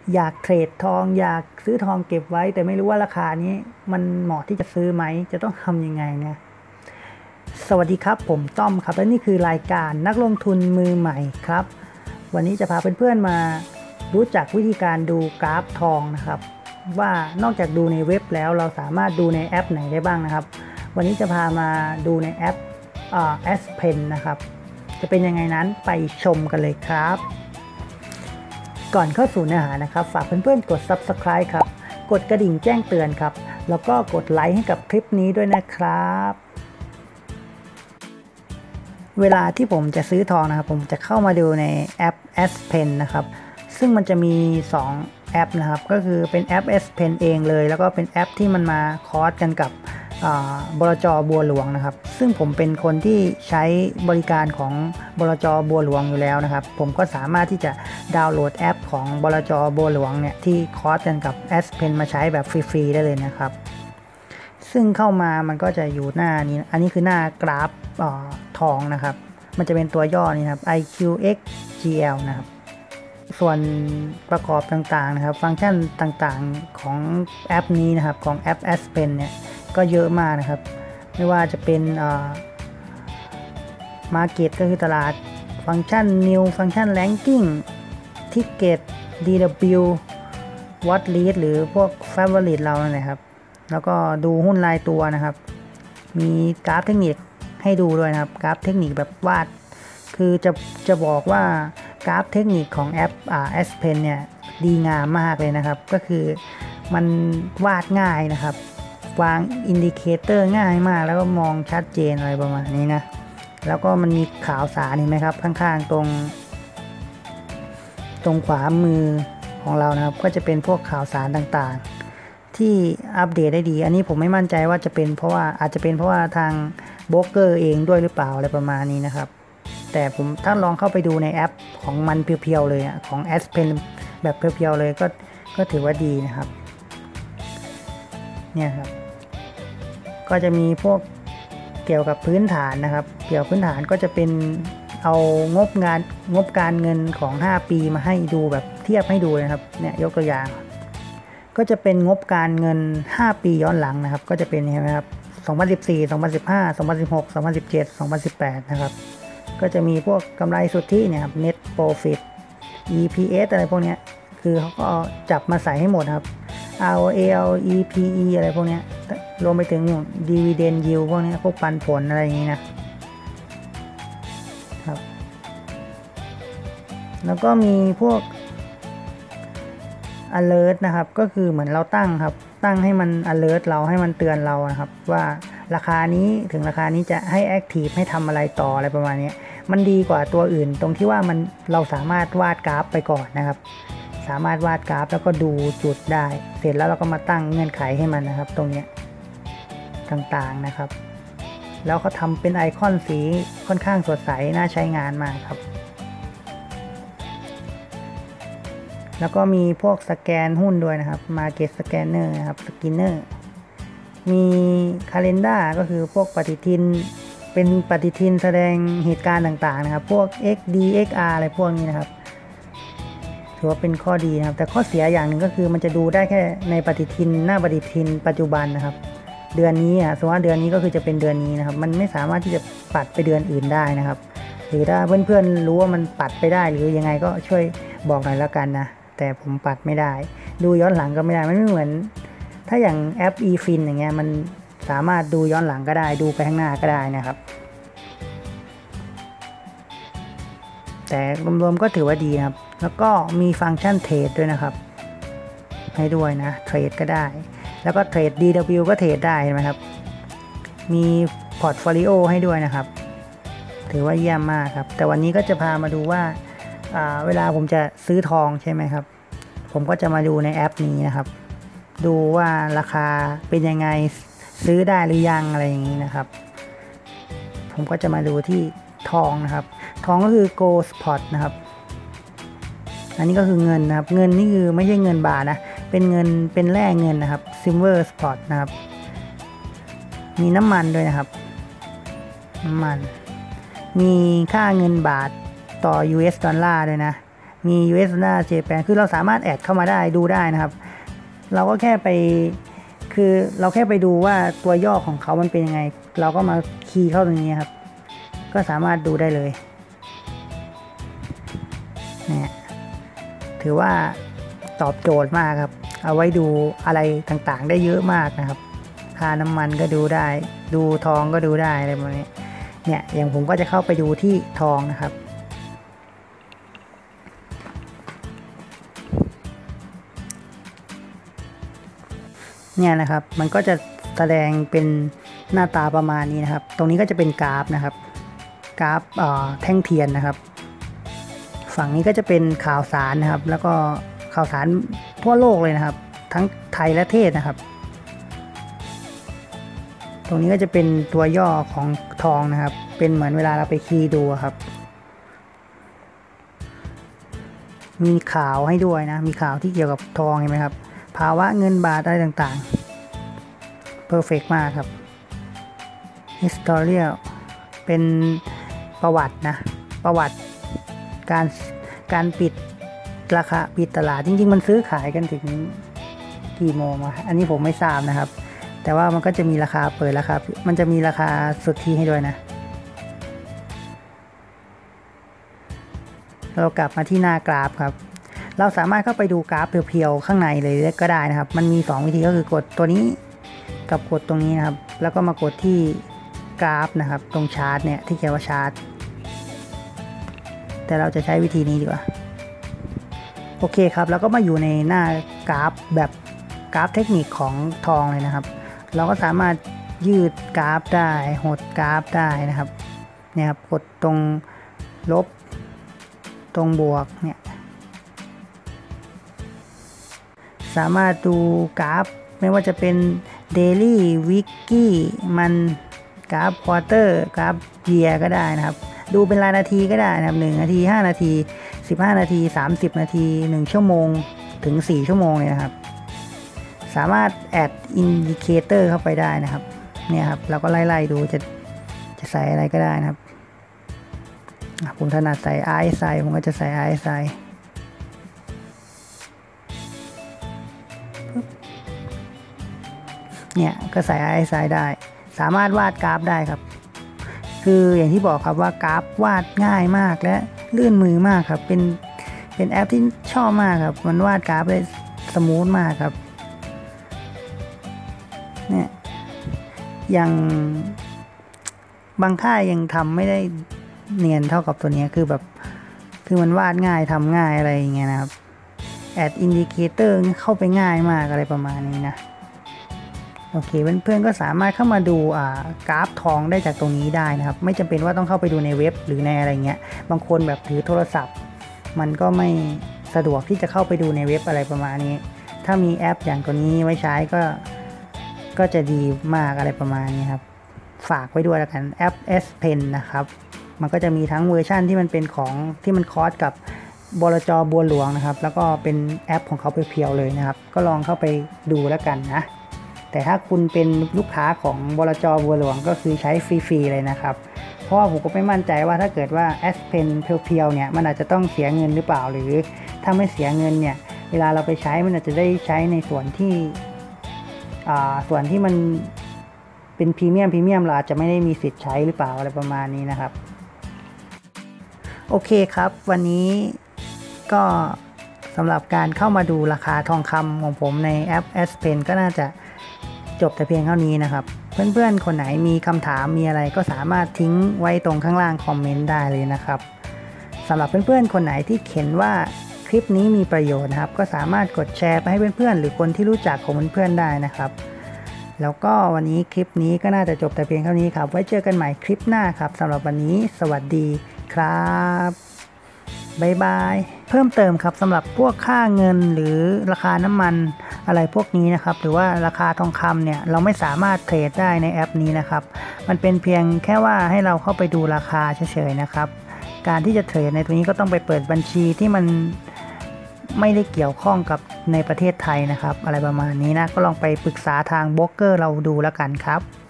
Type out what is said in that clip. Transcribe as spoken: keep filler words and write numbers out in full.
อยากเทรดทองอยากซื้อทองเก็บไว้แต่ไม่รู้ว่าราคานี้มันเหมาะที่จะซื้อไหมจะต้องทำยังไงนะสวัสดีครับผมต้อมครับและนี่คือรายการนักลงทุนมือใหม่ครับวันนี้จะพาเพื่อนๆมารู้จักวิธีการดูกราฟทองนะครับว่านอกจากดูในเว็บแล้วเราสามารถดูในแอปไหนได้บ้างนะครับวันนี้จะพามาดูในแอปอ่า Aspen นะครับจะเป็นยังไงนั้นไปชมกันเลยครับก่อนเข้าสู่เนื้อหานะครับฝากเพื่อนๆกด ซับสไครบ์ ครับกดกระดิ่งแจ้งเตือนครับแล้วก็กดไลค์ให้กับคลิปนี้ด้วยนะครับเวลาที่ผมจะซื้อทองนะครับผมจะเข้ามาดูในแอป Aspen นะครับซึ่งมันจะมีสองแอปนะครับก็คือเป็นแอป Aspen เองเลยแล้วก็เป็นแอปที่มันมาคอร์สกันกับบลจ.บัวหลวงนะครับซึ่งผมเป็นคนที่ใช้บริการของบลจ.บัวหลวงอยู่แล้วนะครับผมก็สามารถที่จะดาวน์โหลดแอปของบลจ.บัวหลวงเนี่ยที่คอร์สกันกับ Aspen มาใช้แบบฟรีๆได้เลยนะครับซึ่งเข้ามามันก็จะอยู่หน้านี้อันนี้คือหน้ากราฟทองนะครับมันจะเป็นตัวย่อนี่ครับ ไอ คิว เอ็กซ์ จี แอล นะครับส่วนประกอบต่างๆนะครับฟังก์ชันต่างๆของแอปนี้นะครับของแอป Aspen เนี่ยก็เยอะมากนะครับไม่ว่าจะเป็นอ่า Market ก็คือตลาดฟังก์ชัน New ฟังก์ชัน Ranking Ticket ดี ดับเบิลยู Watch List หรือพวก Favorite เรานั่นแหละครับแล้วก็ดูหุ้นรายตัวนะครับมีกราฟเทคนิคให้ดูด้วยนะครับกราฟเทคนิคแบบวาดคือจะจะบอกว่ากราฟเทคนิคของแอปอ่า Aspen เนี่ยดีงามมากเลยนะครับก็คือมันวาดง่ายนะครับวางอินดิเคเตอร์ง่ายมากแล้วก็มองชัดเจนอะไรประมาณนี้นะแล้วก็มันมีข่าวสารเห็นไหมครับข้างๆตรงตรงขวามือของเรานะครับก็จะเป็นพวกข่าวสารต่างๆที่อัปเดตได้ดีอันนี้ผมไม่มั่นใจว่าจะเป็นเพราะว่าอาจจะเป็นเพราะว่าทางโบรกเกอร์เองด้วยหรือเปล่าอะไรประมาณนี้นะครับแต่ผมถ้าลองเข้าไปดูในแอปของมันเพียวๆเลยของ Aspen แบบเพียวๆเลยก็ก็ถือว่าดีนะครับเนี่ยครับก็จะมีพวกเกี่ยวกับพื้นฐานนะครับเกี่ยวกับพื้นฐานก็จะเป็นเอางบงานงบการเงินของห้าปีมาให้ดูแบบเทียบให้ดูนะครับเนี่ยยกตัวอย่างก็จะเป็นงบการเงินห้าปีย้อนหลังนะครับก็จะเป็นเห็นไหมครับสองพันสิบสี่ สองพันสิบห้า สองพันสิบหก สองพันสิบเจ็ด สองพันสิบแปดนะครับก็จะมีพวกกำไรสุทธิเนี่ยครับ Net Profit อี พี เอส อะไรพวกนี้คือเขาก็จับมาใส่ให้หมดครับ อาร์ โอ เอล อี พี อี อะไรพวกนี้รวมไปถึง Dividend Yield พวกนี้พวกปันผลอะไรอย่างนี้นะครับแล้วก็มีพวก alert นะครับก็คือเหมือนเราตั้งครับตั้งให้มัน alert เราให้มันเตือนเรานะครับว่าราคานี้ถึงราคานี้จะให้ active ให้ทำอะไรต่ออะไรประมาณนี้มันดีกว่าตัวอื่นตรงที่ว่ามันเราสามารถวาดกราฟไปก่อนนะครับสามารถวาดกราฟแล้วก็ดูจุดได้เสร็จแล้วเราก็มาตั้งเงื่อนไขให้มันนะครับตรงนี้ต่างๆนะครับแล้วเขาทำเป็นไอคอนสีค่อนข้างสดใสน่าใช้งานมากครับแล้วก็มีพวกสแกนหุ้นด้วยนะครับ Market Scanner นะครับ Skinner มี Calendar ก็คือพวกปฏิทินเป็นปฏิทินแสดงเหตุการณ์ต่างๆนะครับพวก เอ็กซ์ ดี เอ็กซ์ อาร์ อะไรพวกนี้นะครับถือว่าเป็นข้อดีนะครับแต่ข้อเสียอย่างหนึ่งก็คือมันจะดูได้แค่ในปฏิทินหน้าปฏิทินปัจจุบันนะครับเดือนนี้อ่ะสมมติว่าเดือนนี้ก็คือจะเป็นเดือนนี้นะครับมันไม่สามารถที่จะปัดไปเดือนอื่นได้นะครับหรือถ้าเพื่อนๆรู้ว่ามันปัดไปได้หรือยังไงก็ช่วยบอกหน่อยแล้วกันนะแต่ผมปัดไม่ได้ดูย้อนหลังก็ไม่ได้มันไม่เหมือนถ้าอย่างแอป eFin อย่างเงี้ยมันสามารถดูย้อนหลังก็ได้ดูไปข้างหน้าก็ได้นะครับแต่รวมๆก็ถือว่าดีนะครับแล้วก็มีฟังก์ชันเทรดด้วยนะครับให้ด้วยนะเทรดก็ได้แล้วก็เทรด ดี ดับเบิลยู ก็เทรดได้ใช่ไหมครับมีพอร์ตโฟลิโอให้ด้วยนะครับถือว่าเยี่ยมมากครับแต่วันนี้ก็จะพามาดูว่าเวลาผมจะซื้อทองใช่ไหมครับผมก็จะมาดูในแอปนี้นะครับดูว่าราคาเป็นยังไงซื้อได้หรือยังอะไรอย่างนี้นะครับผมก็จะมาดูที่ทองนะครับทองก็คือ Gold Spot นะครับอันนี้ก็คือเงินนะครับเงินนี่คือไม่ใช่เงินบาทนะเป็นเงินเป็นแร่เงินนะครับ Silver Spot นะครับมีน้ำมันด้วยนะครับน้ำมันมีค่าเงินบาทต่อ ยู เอส ดอลลาร์ด้วยนะมี ยู เอส ดอลลาร์ เจแปน คือเราสามารถแอดเข้ามาได้ดูได้นะครับเราก็แค่ไปคือเราแค่ไปดูว่าตัวย่อของเขามันเป็นยังไงเราก็มาคีย์เข้าตรงนี้ครับก็สามารถดูได้เลยเนี่ยถือว่าตอบโจทย์มากครับเอาไว้ดูอะไรต่างๆได้เยอะมากนะครับค่าน้ำมันก็ดูได้ดูทองก็ดูได้อะไรแบบนี้เนี่ยอย่างผมก็จะเข้าไปดูที่ทองนะครับเนี่ยนะครับมันก็จะแสดงเป็นหน้าตาประมาณนี้นะครับตรงนี้ก็จะเป็นกราฟนะครับกราฟแท่งเทียนนะครับฝั่งนี้ก็จะเป็นข่าวสารนะครับแล้วก็ข่าวสารทั่วโลกเลยนะครับทั้งไทยและเทศนะครับตรงนี้ก็จะเป็นตัวย่อของทองนะครับเป็นเหมือนเวลาเราไปคีย์ดูครับมีข่าวให้ด้วยนะมีข่าวที่เกี่ยวกับทองเห็นไหมครับภาวะเงินบาทอะไรต่างๆเพอร์เฟกต์มากครับ historical เป็นประวัตินะประวัติการการปิดราคาปิดตลาดจริงๆมันซื้อขายกันถึงกี่โมงอะอันนี้ผมไม่ทราบนะครับแต่ว่ามันก็จะมีราคาเปิดราคามันจะมีราคาสุทธิให้ด้วยนะเรากลับมาที่หน้ากราฟครับเราสามารถเข้าไปดูกราฟเพียวๆข้างในเลยก็ได้นะครับมันมีสองวิธีก็คือกดตัวนี้กับกดตรงนี้นะครับแล้วก็มากดที่กราฟนะครับตรงชาร์ตเนี่ยที่เขียนว่าชาร์ตแต่เราจะใช้วิธีนี้ดีกว่าโอเคครับแล้วก็มาอยู่ในหน้ากราฟแบบกราฟเทคนิคของทองเลยนะครับเราก็สามารถยืดกราฟได้หดกราฟได้นะครับเนี่ยครับกดตรงลบตรงบวกเนี่ยสามารถดูกราฟไม่ว่าจะเป็น Daily Weekly มันกราฟ Quarter กราฟ Year ก็ได้นะครับดูเป็นรายนาทีก็ได้นะครับหนึ่งนาทีห้านาทีสิบห้านาทีสามสิบนาทีหนึ่งชั่วโมงถึงสี่ชั่วโมงเลยนะครับสามารถแอดอินดิเคเตอร์เข้าไปได้นะครับเนี่ยครับเราก็ไล่ๆดูจะจะใส่อะไรก็ได้นะครับผมถนัดใส่ อาร์ เอส ไอ ผมก็จะใส่ อาร์ เอส ไอ เนี่ยก็ใส่ อาร์ เอส ไอ ได้สามารถวาดกราฟได้ครับคืออย่างที่บอกครับว่ากราฟวาดง่ายมากและลื่นมือมากครับเป็นเป็นแอปที่ชอบมากครับมันวาดกราฟได้สมูทมากครับเนี่ยยังบางค่ายยังทำไม่ได้เนียนเท่ากับตัวนี้คือแบบคือมันวาดง่ายทำง่ายอะไรอย่างเงี้ยนะครับแอดอินดิเคเตอร์เข้าไปง่ายมากอะไรประมาณนี้นะโอเคเพื่อนๆก็สามารถเข้ามาดูอ่ากราฟทองได้จากตรงนี้ได้นะครับไม่จำเป็นว่าต้องเข้าไปดูในเว็บหรือในอะไรเงี้ยบางคนแบบถือโทรศัพท์มันก็ไม่สะดวกที่จะเข้าไปดูในเว็บอะไรประมาณนี้ถ้ามีแอปอย่างตัวนี้ไว้ใช้ก็ก็จะดีมากอะไรประมาณนี้ครับฝากไว้ด้วยแล้วกันแอป S Pen นะครับมันก็จะมีทั้งเวอร์ชันที่มันเป็นของที่มันคอร์สกับบลจ.บัวหลวงนะครับแล้วก็เป็นแอปของเขาเพียวๆเลยนะครับก็ลองเข้าไปดูแล้วกันนะแต่ถ้าคุณเป็นลูกค้าของบลจ.บัวหลวงก็คือใช้ฟรีๆเลยนะครับเพราะว่าผมก็ไม่มั่นใจว่าถ้าเกิดว่า S Pen เพียวๆเนี่ยมันอาจจะต้องเสียเงินหรือเปล่าหรือถ้าไม่เสียเงินเนี่ยเวลาเราไปใช้มันอาจจะได้ใช้ในส่วนที่อ่าส่วนที่มันเป็นพรีเมียมพรีเมียมเราอาจจะไม่ได้มีสิทธิ์ใช้หรือเปล่าอะไรประมาณนี้นะครับโอเคครับวันนี้ก็สำหรับการเข้ามาดูราคาทองคำของผมในแอป S Pen ก็น่าจะจบแต่เพียงเท่านี้นะครับเพื่อนๆคนไหนมีคำถามมีอะไรก็สามารถทิ้งไว้ตรงข้างล่างคอมเมนต์ได้เลยนะครับสำหรับเพื่อนๆคนไหนที่เห็นว่าคลิปนี้มีประโยชน์นะครับก็สามารถกดแชร์ไปให้เพื่อนๆหรือคนที่รู้จักของเพื่อนๆได้นะครับแล้วก็วันนี้คลิปนี้ก็น่าจะจบแต่เพียงเท่านี้ครับไว้เจอกันใหม่คลิปหน้าครับสำหรับวันนี้สวัสดีครับบ๊ายบายเพิ่มเติมครับสำหรับพวกค่าเงินหรือราคาน้ำมันอะไรพวกนี้นะครับหรือว่าราคาทองคำเนี่ยเราไม่สามารถเทรดได้ในแอปนี้นะครับมันเป็นเพียงแค่ว่าให้เราเข้าไปดูราคาเฉยๆนะครับการที่จะเทรดในตรงนี้ก็ต้องไปเปิดบัญชีที่มันไม่ได้เกี่ยวข้องกับในประเทศไทยนะครับอะไรประมาณนี้นะก็ลองไปปรึกษาทางโบรกเกอร์เราดูแล้วกันครับ